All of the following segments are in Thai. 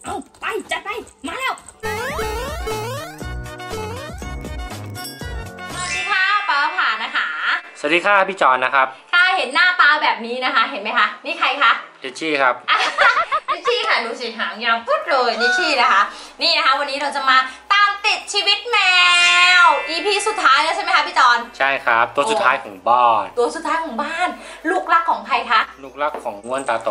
เอาไปจัดไปมาแล้วสวัสดีค่ะป้าผ่านะคะสวัสดีค่ะพี่จอนนะครับค่ะเห็นหน้าป้าแบบนี้นะคะเห็นไหมคะนี่ใครคะดิชี่ครับดิชี่ค่ะดูสิหางยาวพุดเลยดิชี่นะคะนี่นะคะวันนี้เราจะมาตามติดชีวิตแมว EP สุดท้ายแล้วใช่ไหมคะพี่จอนใช่ครับตัวสุดท้ายของบ้านตัวสุดท้ายของบ้านลูกรักของใครคะลูกรักของง้วนตาโต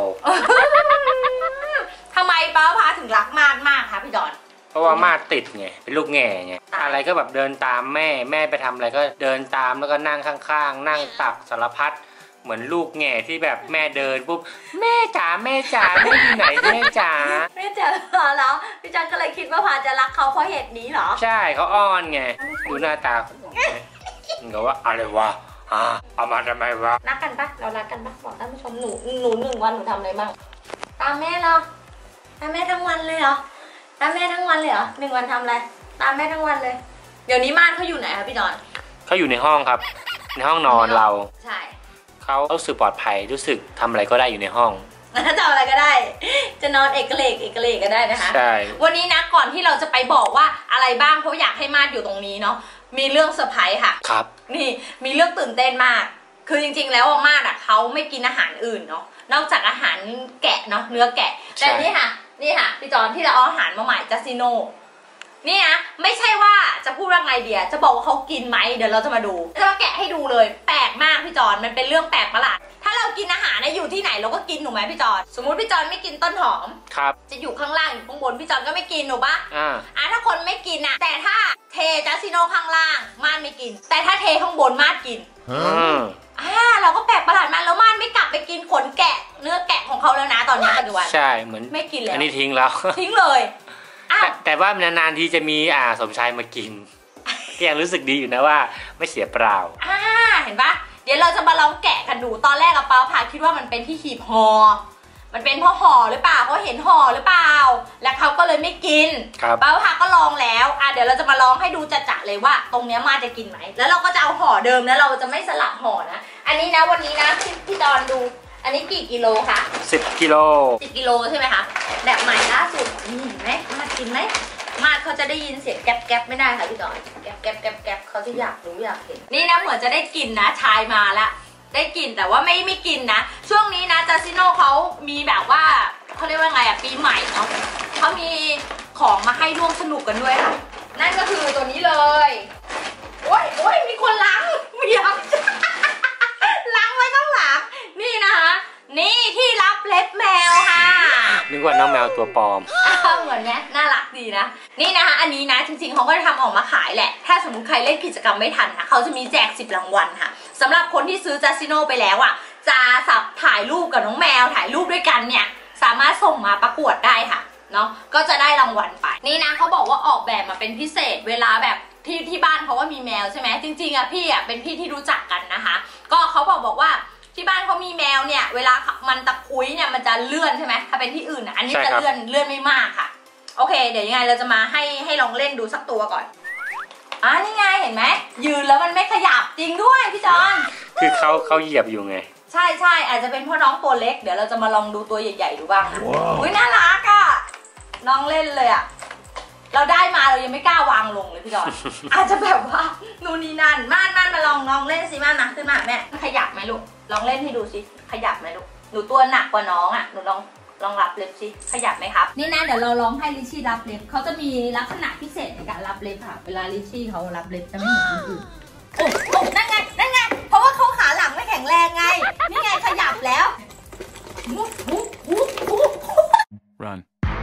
ทำไมป้าพาถึงรักมากมากคะพี่จอนเพราะว่ามาติดไงเป็นลูกแง่ไงอะไรก็แบบเดินตามแม่ไปทำอะไรก็เดินตามแล้วก็นั่งข้างๆนั่งตักสารพัดเหมือนลูกแง่ที่แบบแม่เดินปุ๊บแม่จ๋าแม่จ๋าแม่อยู่ไหนแม่จ๋าแม่จ๋าแล้วพี่จอนก็เลยคิดว่าพาจะรักเขาเพราะเหตุนี้เหรอใช่เขาอ้อนไงดูหน้าตามันก็ว่าอะไรวะเอามาทำไมวะรักกันปะเรารักกันปะบอกท่านผู้ชมหนู1 วันหนูทำอะไรบ้างตามแม่เหรอตามแม่ทั้งวันเลยเหรอตามแม่ทั้งวันเลยเหรอ1 วันทำอะไรตามแม่ทั้งวันเลยเดี๋ยวนี้ม่านเขาอยู่ไหนคะพี่จอนเขาอยู่ในห้องครับในห้องนอนเราใช่เขารู้สึกปลอดภัยรู้สึกทำอะไรก็ได้อยู่ในห้องทำอะไรก็ได้จะนอนเอกเลกก็ได้นะคะใช่วันนี้นะก่อนที่เราจะไปบอกว่าอะไรบ้างเพราะอยากให้มาดอยู่ตรงนี้เนาะมีเรื่องเซอร์ไพรส์ค่ะครับนี่มีเรื่องตื่นเต้นมากคือจริงๆแล้วมาดอ่ะเขาไม่กินอาหารอื่นเนาะนอกจากอาหารแกะเนาะเนื้อแกะแต่นี่ค่ะพี่จอนที่เราเอาอาหารมาใหม่จัสซิโนนี่นะไม่ใช่ว่าจะพูดว่าไงเดียจะบอกว่าเขากินไหมเดี๋ยวเราจะมาดูจะมาแกะให้ดูเลยแปลกมากพี่จอนมันเป็นเรื่องแปลกประหลาดถ้าเรากินอาหารอยู่ที่ไหนเราก็กินหนูไหมพี่จอนสมมุติพี่จอนไม่กินต้นหอมครับจะอยู่ข้างล่างอยู่ข้างบนพี่จอนก็ไม่กินหนูปะถ้าคนไม่กินแต่ถ้าเทจัสซิโนข้างล่างม่านไม่กินแต่ถ้าเทข้างบนม่านกินเราก็แปลกประหลาดมาแล้วม่านไม่กลับไปกินขนแกะเนื้อแกะของเขาแล้วนะตอนนี้ปัจจุบันใช่เหมือนไม่กินแล้วอันนี้ทิ้งแล้วทิ้งเลยแต่ว่านานๆทีจะมีสมชายมากินก็ยังรู้สึกดีอยู่นะว่าไม่เสียเปล่าเห็นปะเดี๋ยวเราจะมาลองแกะกันดูตอนแรกป้าพาคิดว่ามันเป็นที่หีบห่อมันเป็นเพราะห่อหรือเปล่าเพราะเห็นห่อหรือเปล่าแล้วเขาก็เลยไม่กินป้าพาก็ลองแล้วเดี๋ยวเราจะมาลองให้ดูจะเลยว่าตรงเนี้ยมาจะกินไหมแล้วเราก็จะเอาห่อเดิมแล้วเราจะไม่สลับห่อนะอันนี้นะวันนี้นะพี่ดอนดูอันนี้กี่กิโลคะ 10 กิโล 10 กิโลใช่ไหมคะแบบใหม่ล่าสุดนี่เห็นไหมมากินไหมมาเขาจะได้ยินเสียงแก๊บไม่ได้ค่ะพี่ดอนแก๊บเขาจะอยากรู้อยากเห็นนี่นะเหมือนจะได้กินนะชายมาละได้กินแต่ว่าไม่กินนะช่วงนี้นะจัสซิโนเขามีแบบว่าเขาเรียกว่าไงปีใหม่เนาะเขามีของมาให้ร่วมสนุกกันด้วยค่ะนั่นก็คือตัวนี้เลยโอ้ยมีคนล้างไม่อยากล้างไว้ข้างหลังนี่นะคะนี่ที่รับเล็บแมวค่ะนึกว่าน้องแมวตัวปลอมเหมือนเนี้ยน่ารักดีนะนี่นะคะอันนี้นะจริงๆเขาก็จะทำออกมาขายแหละถ้าสมมติใครเล่นกิจกรรมไม่ทันนะเขาจะมีแจก10 รางวัลค่ะสำหรับคนที่ซื้อจัสซิโนไปแล้วจะถ่ายรูปกับน้องแมวถ่ายรูปด้วยกันเนี่ยสามารถส่งมาประกวดได้ค่ะเนาะก็จะได้รางวัลไปนี่นะเขาบอกว่าออกแบบมาเป็นพิเศษเวลาแบบที่บ้านเขาว่ามีแมวใช่ไหมจริงๆพี่เป็นพี่ที่รู้จักกันนะคะก็เขาบอกว่าที่บ้านเขามีแมวเนี่ยเวลามันตะคุยเนี่ยมันจะเลื่อนใช่ไหมถ้าเป็นที่อื่นอันนี้จะเลื่อนไม่มากค่ะโอเคเดี๋ยวยังไงเราจะมาให้ลองเล่นดูสักตัวก่อนนี่ไงเห็นไหมยืนแล้วมันไม่ขยับจริงด้วยพี่จอนคือเขาเหยียบอยู่ไงใช่อาจจะเป็นเพราะน้องตัวเล็กเดี๋ยวเราจะมาลองดูตัวใหญ่ๆดูบ้างนะอุ้ยน่ารักน้องเล่นเลยเราได้มาเรายังไม่กล้าวางลงเลยพี่จอนอาจจะแบบว่านู่นนี่นั่นม่านมาลองเล่นสิม่านมาขึ้นมาแม่ขยับไหมลูกลองเล่นให้ดูสิขยับไหมลูกหนูตัวหนักกว่าน้องหนูลองรับเล็บสิขยับไหมครับนี่นะเดี๋ยวเราลองให้ลิชชี่รับเล็บเขาจะมีลักษณะพิเศษในการรับเล็บค่ะเวลาลิชชี่เขารับเล็บจะไม่เหมือนคนอื่นโอ้นั่นไงเพราะว่าเขาขาหลังไม่แข็งแรงไงนี่ไงขยับแล้ว Run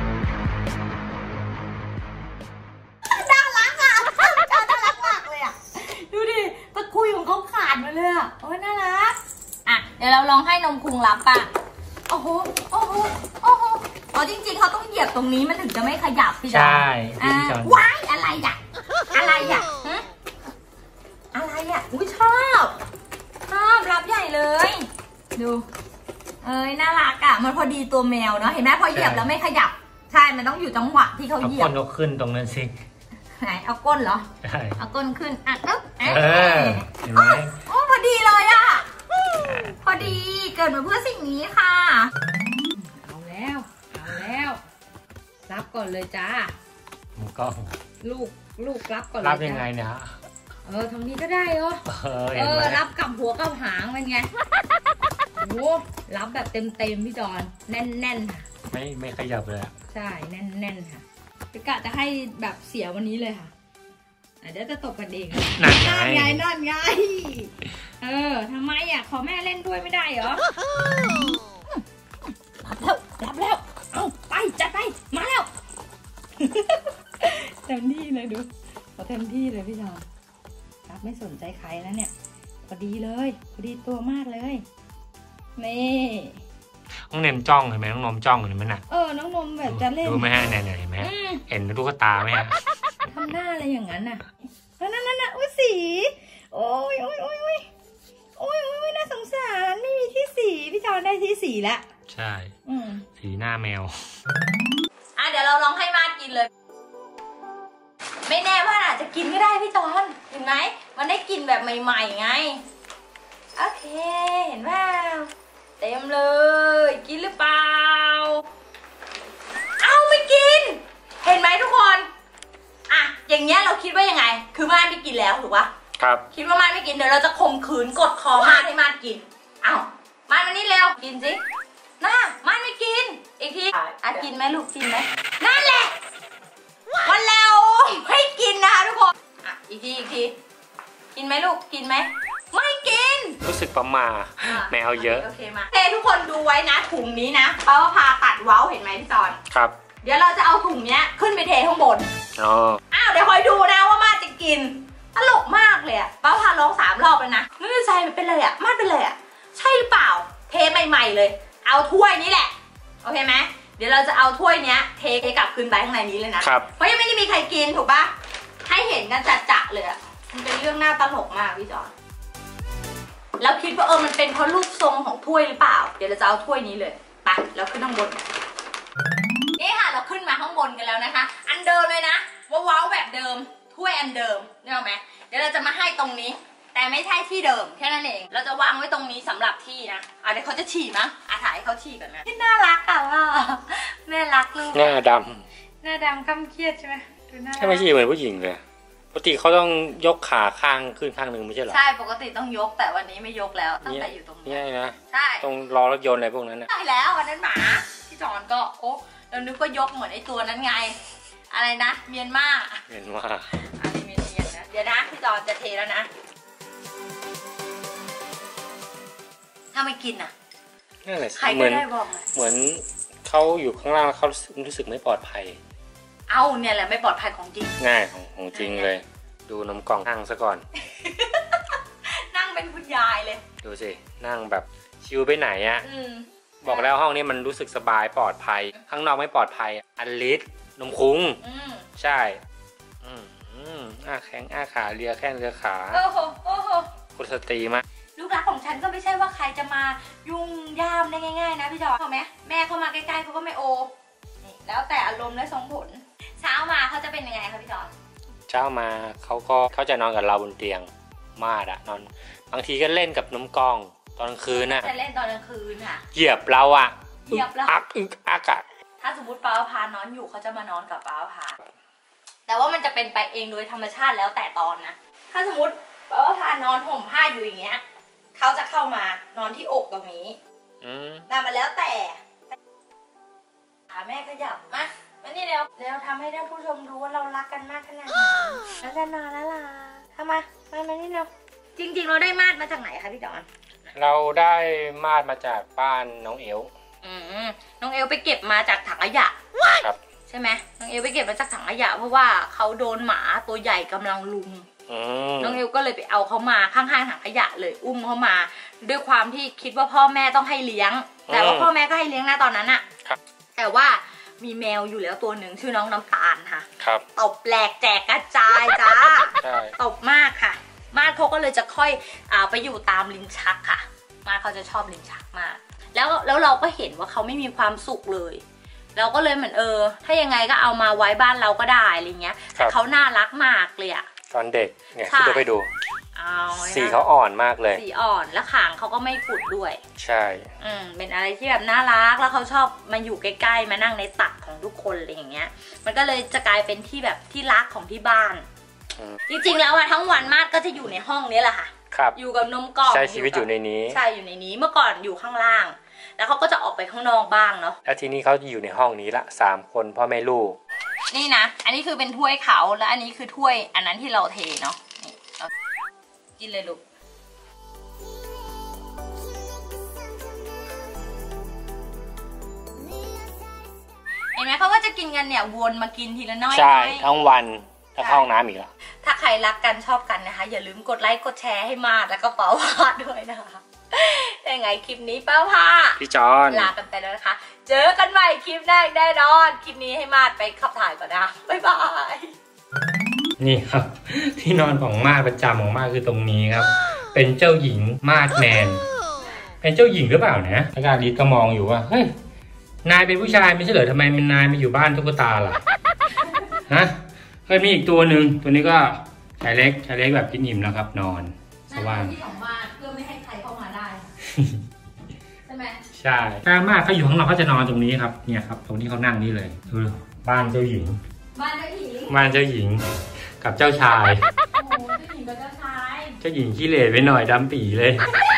น่ารักน่ารักมากเลยดูดิตะคุยของเขาขาดมาเลยโอ้ยน่ารักเดี๋ยวเราลองให้นมคุงรับโอ้โหจริงๆเขาต้องเหยียบตรงนี้มันถึงจะไม่ขยับพี่จอนใช่ว้ายอะไรอุ้ยชอบรับใหญ่เลยดูน่ารักมันพอดีตัวแมวเนาะเห็นไหมพอเหยียบแล้วไม่ขยับใช่มันต้องอยู่จังหวะที่เขาเหยียบเอาก้นเขาขึ้นตรงนั้นสิไหนเอาก้นเหรอใช่เอาก้นขึ้นเห็นไหมพอดีเลยพอดีเกิดมาเพื่อสิ่งนี้ค่ะเอาแล้วรับก่อนเลยจ้ามุมกล้องลูกรับก่อนเลยรับยังไงเนี่ยทางนี้ก็ได้เหรอเห็นไหมรับกับหัวกับหางเป็นไงโอ้รับแบบเต็มพี่จอนแน่นๆค่ะไม่ขยับเลยใช่แน่นๆค่ะพี่กะจะให้แบบเสียวันนี้เลยค่ะเดี๋ยวจะตบกันเองนั่นไงนั่นไงทำไมอ่ะขอแม่เล่นด้วยไม่ได้เหรอรับแล้วเอาไปจัดไปมาแล้วเต็มที่เลยดูเต็มที่เลยพี่จอนรับไม่สนใจใครแล้วเนี่ยพอดีเลยพอดีตัวมากเลยนี่น้องเนมจ้องเห็นไหมน้องนมจ้องเห็นไหมน่ะน้องนมแบบจะเล่นดูไหมฮะเนี่ยเห็นไหมเห็นลูกตาไหมฮะทำหน้าอะไรอย่างนั้นน่ะนั่นอุ้ยสีโอ้ยน่าสงสารไม่มีที่สีพี่จอนได้ที่สีแล้วใช่สีหน้าแมวเดี๋ยวเราลองให้มาดกินเลย ไม่แน่ว่าอาจจะกินก็ได้พี่จอนเห็นไหมมันได้กินแบบใหม่ๆไงโอเคเห็นว่าเต็มเลยกินหรือเปล่าไม่กินเห็นไหมทุกคนอย่างเงี้ยเราคิดว่ายังไงคือมาดไม่กินแล้วถูกปะครับคิดว่ามาดไม่กินเดี๋ยวเราจะข่มขืนกดคอมาดให้มาดกินมาดมานี่เร็วกินสิมาดไม่กินอีกทีกินไหมลูกกินไหมนั่นแหละวันแล้วไม่กินนะคะทุกคนอีกทีกินไหมลูกกินไหมไม่กินรู้สึกประมาแมวเยอะโอเคมาทุกคนดูไว้นะถุงนี้นะป้าพาตัดเว้าเห็นไหมพี่จอนครับเดี๋ยวเราจะเอาถุงเนี้ยขึ้นไปเทข้างบนเดี๋ยวคอยดูนะว่ามาจะกินตลกมากเลยป้าพาร้อง3 รอบแล้วนะไม่รู้ใจมันเป็นเลยมาเป็นเลยใช่หรือเปล่าเทใหม่ๆเลยเอาถ้วยนี้แหละโอเคไหมเดี๋ยวเราจะเอาถ้วยเนี้ยเทกลับคืนไปข้างในนี้เลยนะเพราะยังไม่ได้มีใครกินถูกปะให้เห็นกันจัดๆเลยมันเป็นเรื่องน่าตลกมากพี่จอนแล้วคิดว่ามันเป็นเพราะรูปทรงของถ้วยหรือเปล่าเดี๋ยวเราจะเอาถ้วยนี้เลยไปแล้วขึ้นข้างบนนี่ค่ะเราขึ้นมาข้างบนกันแล้วนะคะอันเดิมเลยนะว้าวแบบเดิมถ้วยอันเดิมนี่เอาไหมเดี๋ยวเราจะมาให้ตรงนี้แต่ไม่ใช่ที่เดิมแค่นั้นเองเราจะวางไว้ตรงนี้สำหรับที่นะเดี๋ยวเขาจะฉี่มั้งถ่ายให้เขาฉี่ก่อนนะน่ารักแม่รักลูกหน้าดำค่ำเครียดใช่ไหมดูหน้าใช่ไม่ใช่เหมือนผู้หญิงเลยปกติเขาต้องยกขาข้างขึ้นข้างหนึ่งไม่ใช่หรอใช่ปกติต้องยกแต่วันนี้ไม่ยกแล้วตั้งแต่อยู่ตรงนี้นะใช่ตรงรอรถยนต์อะไรพวกนั้นนะใช่แล้ววันนั้นหมาที่จอนก็เรานึกว่ายกเหมือนไอตัวนั้นไงอะไรนะเมียนมาเมียนมาเมียนนะเดี๋ยวนะพี่จอนจะเทแล้วนะถ้าไม่กินนั่นแหละใครก็ได้บอกเหมือนเขาอยู่ข้างล่างเขารู้สึกไม่ปลอดภัยเนี่ยแหละไม่ปลอดภัยของจริงง่ายของจริงเลยดูน้ำกล่องนั่งซะก่อนนั่งเป็นคุณยายเลยดูสินั่งแบบชิวไปไหนบอกแล้วห้องนี้มันรู้สึกสบายปลอดภัยข้างนอกไม่ปลอดภัยอันลิสนมคุ้งใช่แข้งขาเลียแข้งเลียขาโอ้โหคุณสตรีมากลูกรักของฉันก็ไม่ใช่ว่าใครจะมายุ่งย่ามได้ง่ายๆนะพี่จอยเขาไหมแม่เขามาใกล้ๆเขาก็ไม่แล้วแต่อารมณ์และทรงผลเช้ามาเขาจะเป็นยังไงคะพี่จอยเช้ามาเขาจะนอนกับเราบนเตียงมาดนอนบางทีก็เล่นกับน้ำกล้องตอนกลางคืนจะเล่นตอนกลางคืนค่ะเหยียบเราเหยียบเราอักถ้าสมมติป้าพานอนอยู่เขาจะมานอนกับป้าพาแต่ว่ามันจะเป็นไปเองโดยธรรมชาติแล้วแต่ตอนนะถ้าสมมติป้าพานอนห่มผ้าอยู่อย่างเงี้ยเขาจะเข้ามานอนที่อกตรงนี้แต่มาแล้วแต่แม่ขยับมานี่เร็วทำให้ท่านผู้ชมรู้ว่าเรารักกันมากขนาดไหนแล้วจะนอนแล้วล่ะทำมานี่เร็วจริงๆเราได้มาดมาจากไหนคะพี่ดอนเราได้มาดมาจากบ้านน้องเอลน้องเอลไปเก็บมาจากถังขยะครับใช่ไหมน้องเอลไปเก็บมาจากถังขยะเพราะว่าเขาโดนหมาตัวใหญ่กำลังลุมน้องเอลก็เลยไปเอาเขามาข้างๆถังขยะเลยอุ้มเขามาด้วยความที่คิดว่าพ่อแม่ต้องให้เลี้ยงแต่ว่าพ่อแม่ก็ให้เลี้ยงนะตอนนั้นแต่ว่ามีแมวอยู่แล้วตัวหนึ่งชื่อน้องน้ำตาลค่ะตบแหลกแจกกระจายจ้าตบมากค่ะมาดเขาก็เลยจะค่อยไปอยู่ตามลิ้นชักค่ะมาดเขาจะชอบลิ้นชักมากแล้วเราก็เห็นว่าเขาไม่มีความสุขเลยเราก็เลยเหมือนถ้ายังไงก็เอามาไว้บ้านเราก็ได้อะไรเงี้ยแต่เขาน่ารักมากเลยตอนเด็กเนี่ยไปดูสีเขาอ่อนมากเลยสีอ่อนแล้วขางเขาก็ไม่ขุดด้วยใช่เป็นอะไรที่แบบน่ารักแล้วเขาชอบมาอยู่ใกล้ๆมานั่งในตักของทุกคนอะไรอย่างเงี้ยมันก็เลยจะกลายเป็นที่แบบที่รักของที่บ้านจริงๆแล้วอะทั้งวันมาดก็จะอยู่ในห้องนี้แหละค่ะอยู่กับนมกล่องใช้ชีวิตอยู่ในนี้ใช่อยู่ในนี้เมื่อก่อนอยู่ข้างล่างแล้วเขาก็จะออกไปข้างนอกบ้างเนาะแล้วทีนี้เขาอยู่ในห้องนี้ละ3 คนพ่อแม่ลูกนี่นะอันนี้คือเป็นถ้วยเขาแล้วอันนี้คือถ้วยอันนั้นที่เราเทเนาะนี่เรากินเลยลูกเห็นไหมเขาก็จะกินกันเนี่ยวนมากินทีละน้อยใช่ทั้งวันถ้าเข้าห้องน้ำอีกแล้วถ้าใครรักกันชอบกันนะคะอย่าลืมกดไลค์กดแชร์ให้มาแล้วก็เป๋าพาด้วยนะคะยังไงคลิปนี้เป้าพาพี่จอนลากันไปแล้วนะคะเจอกันใหม่คลิปหน้าแน่นอนคลิปนี้ให้มาดไปขับถ่ายก่อนนะบ๊ายบายนี่ครับที่นอนของมาดประจำของมาดคือตรงนี้ครับเป็นเจ้าหญิงมาดแมนเป็นเจ้าหญิงหรือเปล่านะอากาศดีก็มองอยู่ว่าเฮ้ยนายเป็นผู้ชายไม่ใช่เหรอทำไมมันนายมาอยู่บ้านตุ๊กตาล่ะฮะก็มีอีกตัวหนึ่งตัวนี้ก็ชายเล็กแบบกินอิ่มแล้วครับนอนสว่างที่ของบ้านเพื่อไม่ให้ใครเข้ามาได้ใช่ไหมใช่ถ้ามากเขาอยู่ข้างนอกเขาจะนอนตรงนี้ครับเนี่ยครับตรงที่เขานั่งนี่เลยดูบ้านเจ้าหญิงบ้านเจ้าหญิงกับเจ้าชายโอ้เจ้าหญิงกับเจ้าชายเจ้าหญิงขี้เหร่ไปหน่อยดำปี่เลย